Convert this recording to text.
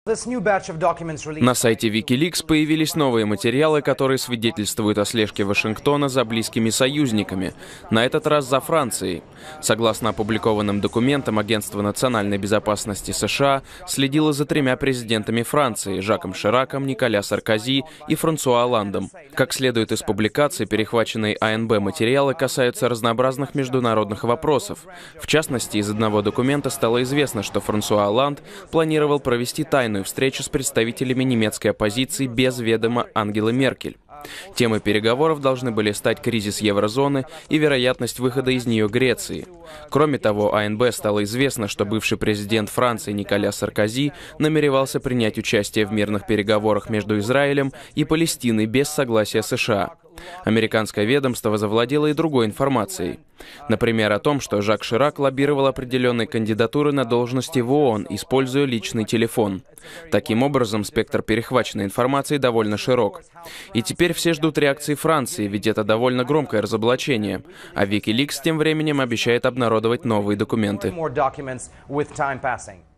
На сайте Wikileaks появились новые материалы, которые свидетельствуют о слежке Вашингтона за близкими союзниками, на этот раз за Францией. Согласно опубликованным документам, Агентство национальной безопасности США следило за тремя президентами Франции – Жаком Шираком, Николя Саркози и Франсуа Олландом. Как следует из публикации, перехваченные АНБ материалы касаются разнообразных международных вопросов. В частности, из одного документа стало известно, что Франсуа Олланд планировал провести тайную встречу с представителями немецкой оппозиции без ведома Ангелы Меркель. Темой переговоров должны были стать кризис еврозоны и вероятность выхода из нее Греции. Кроме того, АНБ стало известно, что бывший президент Франции Николя Саркози намеревался принять участие в мирных переговорах между Израилем и Палестиной без согласия США. Американское ведомство завладело и другой информацией. Например, о том, что Жак Ширак лоббировал определенные кандидатуры на должности в ООН, используя личный телефон. Таким образом, спектр перехваченной информации довольно широк. И теперь все ждут реакции Франции, ведь это довольно громкое разоблачение. А Wikileaks тем временем обещает обнародовать новые документы.